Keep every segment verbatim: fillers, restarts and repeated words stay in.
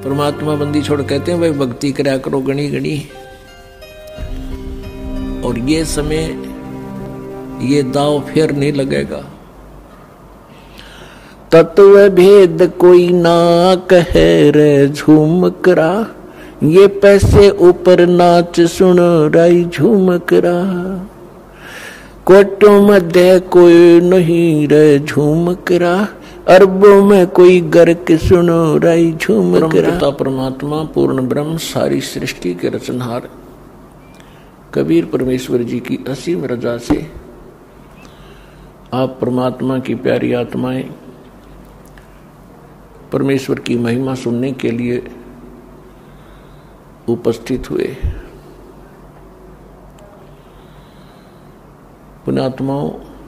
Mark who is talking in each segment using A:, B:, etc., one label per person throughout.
A: परमात्मा बंदी छोड़ कहते हैं भाई भक्ति करा करो गणी गणी। और ये समय ये दाव फिर नहीं लगेगा। तत्व भेद कोई ना कहे रे झूमकरा, ये पैसे ऊपर नाच सुन राई झूमकरा। कोटों मध्य कोई नहीं रे झूमकरा, अरबों में कोई गर्क सुनो राई झूमकरा। परमात्मा पूर्ण ब्रह्म सारी सृष्टि के रचनहार कबीर परमेश्वर जी की असीम रजा से आप परमात्मा की प्यारी आत्माएं परमेश्वर की महिमा सुनने के लिए उपस्थित हुए। पुण्यात्माओं,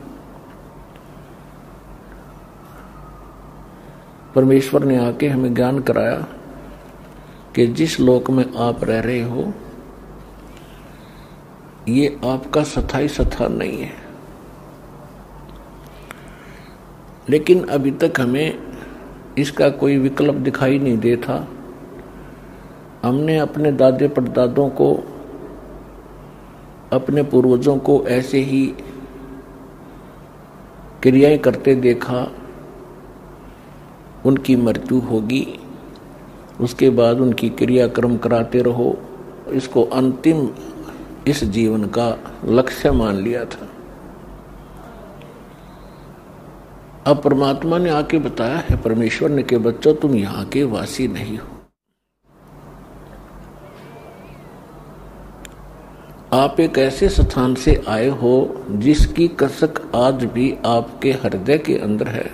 A: परमेश्वर ने आके हमें ज्ञान कराया कि जिस लोक में आप रह रहे हो ये आपका स्थायी स्थान नहीं है। लेकिन अभी तक हमें इसका कोई विकल्प दिखाई नहीं देता। हमने अपने दादे परदादों को, अपने पूर्वजों को ऐसे ही क्रियाएं करते देखा। उनकी मृत्यु होगी, उसके बाद उनकी क्रियाक्रम कराते रहो, इसको अंतिम इस जीवन का लक्ष्य मान लिया था। अब परमात्मा ने आके बताया है, परमेश्वर ने कि बच्चों तुम यहां के वासी नहीं हो, आप एक ऐसे स्थान से आए हो जिसकी कसक आज भी आपके हृदय के अंदर है,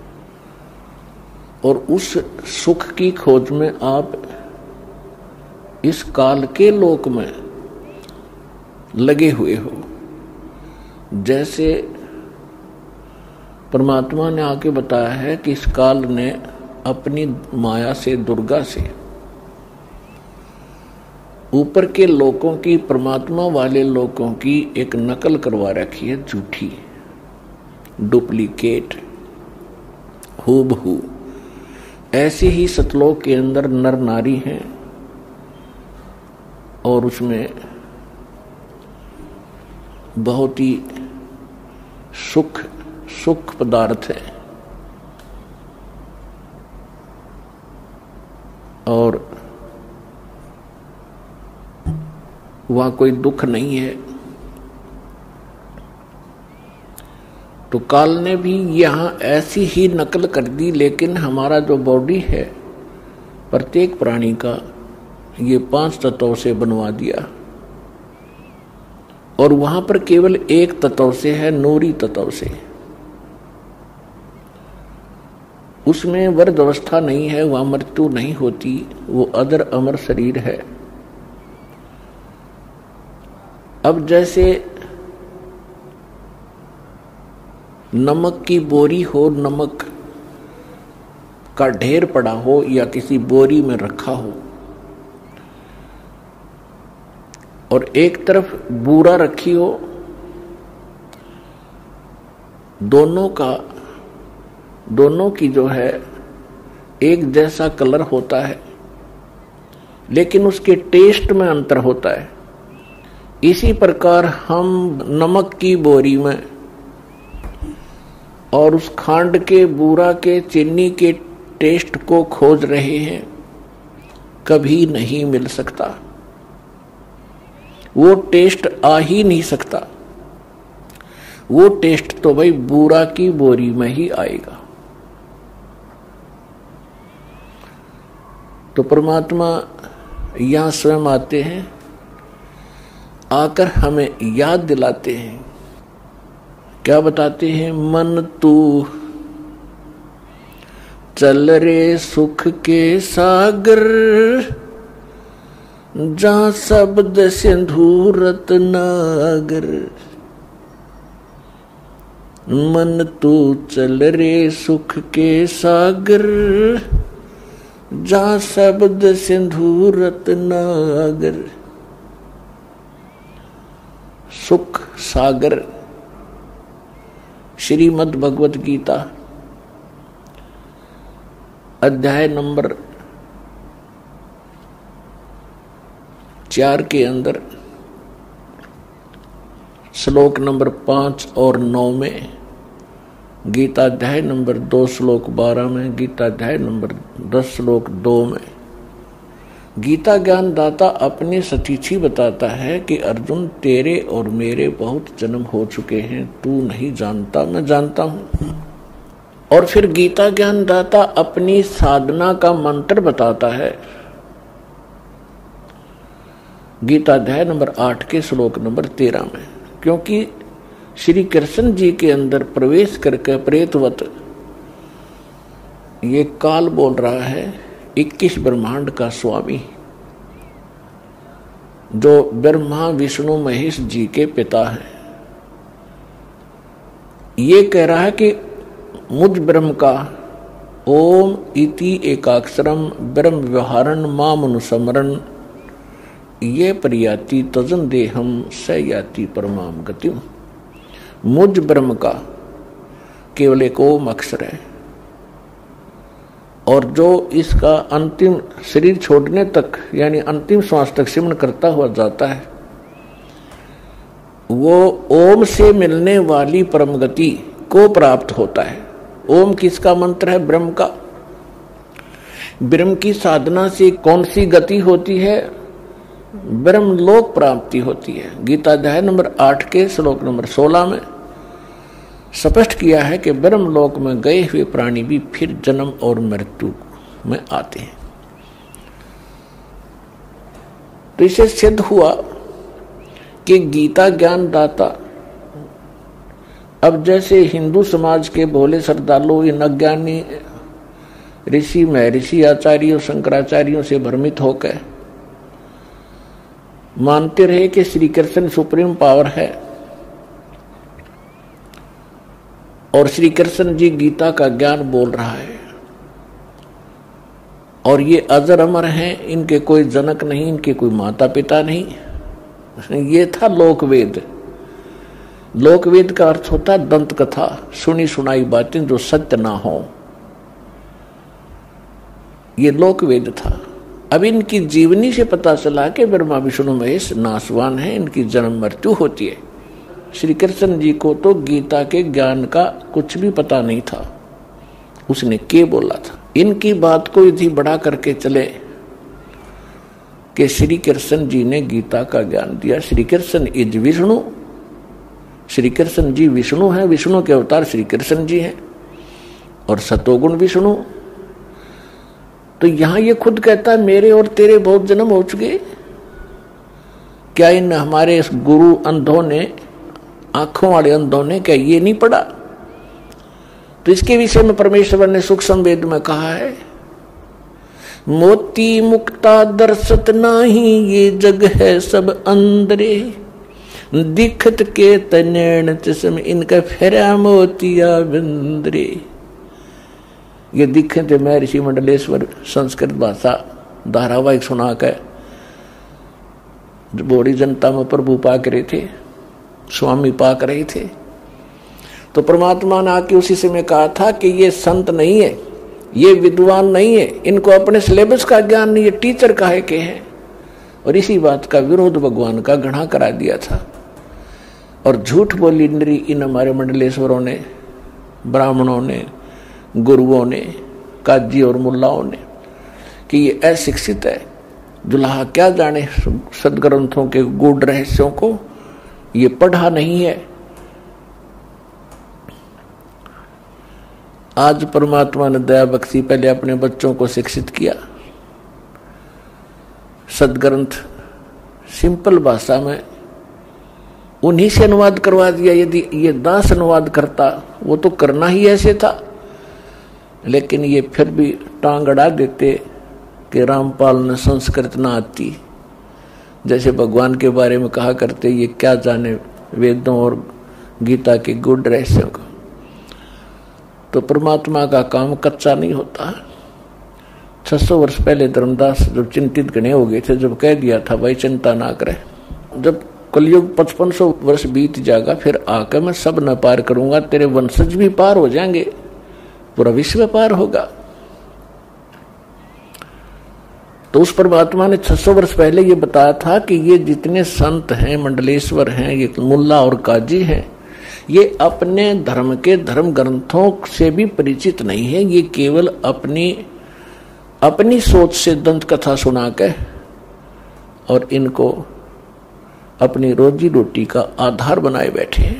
A: और उस सुख की खोज में आप इस काल के लोक में लगे हुए हो। जैसे परमात्मा ने आके बताया है कि इस काल ने अपनी माया से, दुर्गा से ऊपर के लोकों की, परमात्मा वाले लोकों की एक नकल करवा रखी है, झूठी, डुप्लीकेट, हूबहू। ऐसे ही सतलोक के अंदर नर नारी हैं और उसमें बहुत ही सुख सुख पदार्थ है और वहां कोई दुख नहीं है। तो काल ने भी यहां ऐसी ही नकल कर दी, लेकिन हमारा जो बॉडी है प्रत्येक प्राणी का ये पांच तत्वों से बनवा दिया, और वहां पर केवल एक तत्व से है, नूरी तत्व से। उसमें वर्ध अवस्था नहीं है, वहां मृत्यु नहीं होती, वो अदर अमर शरीर है। अब जैसे नमक की बोरी हो, नमक का ढेर पड़ा हो या किसी बोरी में रखा हो, और एक तरफ बूरा रखी हो, दोनों का दोनों की जो है एक जैसा कलर होता है, लेकिन उसके टेस्ट में अंतर होता है। इसी प्रकार हम नमक की बोरी में और उस खांड के, बूरा के, चीनी के टेस्ट को खोज रहे हैं, कभी नहीं मिल सकता। वो टेस्ट आ ही नहीं सकता। वो टेस्ट तो भाई बूरा की बोरी में ही आएगा। तो परमात्मा यहां स्वयं आते हैं, आकर हमें याद दिलाते हैं। क्या बताते हैं? मन तू चल रे सुख के सागर, जहां शब्द सिंधु रत्नागर। मन तू चल रे सुख के सागर, जहां शब्द सिंधु रत्नागर। सुख सागर, श्रीमद् भगवत गीता अध्याय नंबर चार के अंदर श्लोक नंबर पांच और नौ में, गीता अध्याय नंबर दो श्लोक बारह में, गीता अध्याय नंबर दस श्लोक दो में गीता ज्ञान दाता अपनी सतीची बताता है कि अर्जुन तेरे और मेरे बहुत जन्म हो चुके हैं, तू नहीं जानता, मैं जानता हूं। और फिर गीता ज्ञान दाता अपनी साधना का मंत्र बताता है गीता अध्याय नंबर आठ के श्लोक नंबर तेरह में, क्योंकि श्री कृष्ण जी के अंदर प्रवेश करके प्रेतवत ये काल बोल रहा है, इक्कीस ब्रह्मांड का स्वामी, जो ब्रह्मा विष्णु महेश जी के पिता हैं, ये कह रहा है कि मुझ ब्रह्म का ओम इति एकाक्षरम ब्रह्म व्यवहारन माम अनुसमरन ये प्रयाति तजन देहम स याति परमाम गतिम। मुझ ब्रह्म का केवल एक ओम अक्षर है, और जो इसका अंतिम शरीर छोड़ने तक यानी अंतिम श्वास तक सिमरण करता हुआ जाता है, वो ओम से मिलने वाली परम गति को प्राप्त होता है। ओम किसका मंत्र है? ब्रह्म का। ब्रह्म की साधना से कौन सी गति होती है? ब्रह्म लोक प्राप्ति होती है। गीता अध्याय नंबर आठ के श्लोक नंबर सोलह में स्पष्ट किया है कि ब्रह्म लोक में गए हुए प्राणी भी फिर जन्म और मृत्यु में आते हैं। तो इसे सिद्ध हुआ कि गीता ज्ञान दाता, अब जैसे हिंदू समाज के भोले श्रद्धालु इन अज्ञानी ऋषि महर्षि आचार्यों शंकराचार्यों से भ्रमित होकर मानते रहे कि श्री कृष्ण सुप्रीम पावर है और श्री कृष्ण जी गीता का ज्ञान बोल रहा है और ये अजर अमर हैं, इनके कोई जनक नहीं, इनके कोई माता पिता नहीं। ये था लोकवेद। लोकवेद का अर्थ होता है दंत कथा, सुनी सुनाई बातें जो सत्य ना हो, ये लोकवेद था। अब इनकी जीवनी से पता चला कि ब्रह्मा विष्णु महेश नासवान है, इनकी जन्म मृत्यु होती है। श्री कृष्ण जी को तो गीता के ज्ञान का कुछ भी पता नहीं था, उसने क्या बोला था। इनकी बात को यदि बढ़ा करके चले कि श्री कृष्ण जी ने गीता का ज्ञान दिया। श्री कृष्ण इज विष्णु, श्री कृष्ण जी विष्णु हैं, विष्णु के अवतार श्री कृष्ण जी हैं और सतोगुण विष्णु। तो यहां ये खुद कहता है मेरे और तेरे बहुत जन्म हो चुके। क्या इन हमारे गुरु अंधों ने, आंखों वाले अंधों ने क्या ये नहीं पढ़ा? तो इसके विषय में परमेश्वर ने सूक्ष्म वेद में कहा है, मोती मुक्ता दर्शत नाही ये जग है सब अंदरे, दिखत के तनैण तिसम इनका फेरा मोतिया बिंदरे। ये दिखे थे महर्षि मंडलेश्वर संस्कृत भाषा धारावाहिक सुना कर बड़ी जनता में प्रभु पाक रहे थे, स्वामी पाक रहे थे। तो परमात्मा ने आके उसी समय कहा था कि ये संत नहीं है, ये विद्वान नहीं है, इनको अपने सिलेबस का ज्ञान नहीं है, टीचर काहे के हैं। और इसी बात का विरोध भगवान का घृणा करा दिया था और झूठ बोली इन हमारे मंडलेश्वरों ने, ब्राह्मणों ने, गुरुओं ने, काजी और मुल्लाओं ने कि ये अशिक्षित है, दुल्हा क्या जाने सदग्रंथों के गूढ़ रहस्यों को, ये पढ़ा नहीं है। आज परमात्मा ने दया बख्शी, पहले अपने बच्चों को शिक्षित किया, सदग्रंथ सिंपल भाषा में उन्हीं से अनुवाद करवा दिया। यदि ये दास अनुवाद करता, वो तो करना ही ऐसे था, लेकिन ये फिर भी टांग अड़ा देते कि रामपाल ने संस्कृत ना आती। जैसे भगवान के बारे में कहा करते, ये क्या जाने वेदों और गीता के गूढ़ रहस्यों को। तो परमात्मा का काम कच्चा नहीं होता। छह सौ वर्ष पहले धर्मदास जब चिंतित गणे हो गए थे, जब कह दिया था भाई चिंता ना करे, जब कलयुग पचपन सौ वर्ष बीत जाएगा फिर आकर मैं सब न पार करूंगा, तेरे वंशज भी पार हो जाएंगे, पूरा विश्व पार होगा। तो उस परमात्मा ने छह सौ वर्ष पहले ये बताया था कि ये जितने संत हैं, मंडलेश्वर हैं, ये मुल्ला और काजी हैं, ये अपने धर्म के धर्म ग्रंथों से भी परिचित नहीं है। ये केवल अपनी अपनी सोच से दंत कथा सुना के और इनको अपनी रोजी रोटी का आधार बनाए बैठे हैं।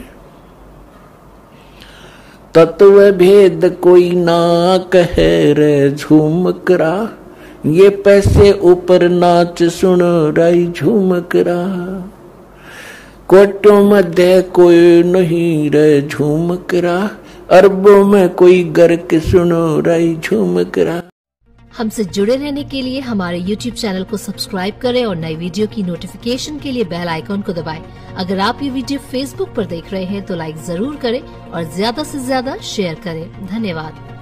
A: तत्व भेद कोई ना कहे रे झूमकरा, ये पैसे ऊपर नाच सुनो राई झूमकरा। कोटों मध्य कोई नहीं रे झूमकरा, अरबों में कोई गर्क सुनो राई झूमकरा।
B: हमसे जुड़े रहने के लिए हमारे यूट्यूब चैनल को सब्सक्राइब करें और नई वीडियो की नोटिफिकेशन के लिए बेल आइकॉन को दबाएं। अगर आप ये वीडियो फेसबुक पर देख रहे हैं तो लाइक जरूर करें और ज्यादा से ज्यादा शेयर करें। धन्यवाद।